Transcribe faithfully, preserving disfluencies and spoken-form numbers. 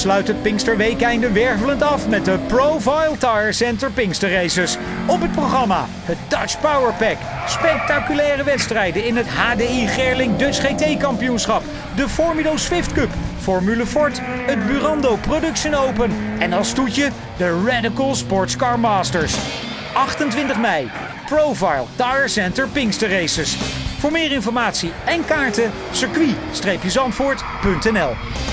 sluit het Pinksterweekeinde wervelend af met de Profile Tire Center Pinkster Races. Op het programma het Dutch Power Pack, spectaculaire wedstrijden in het H D I Gerling Dutch G T kampioenschap, de Formido Swift Cup, Formule Ford, het Burando Production Open en als toetje de Radical Sportscar Masters. achtentwintig mei, Profile Tire Center Pinkster Races. Voor meer informatie en kaarten circuit-zandvoort punt n l.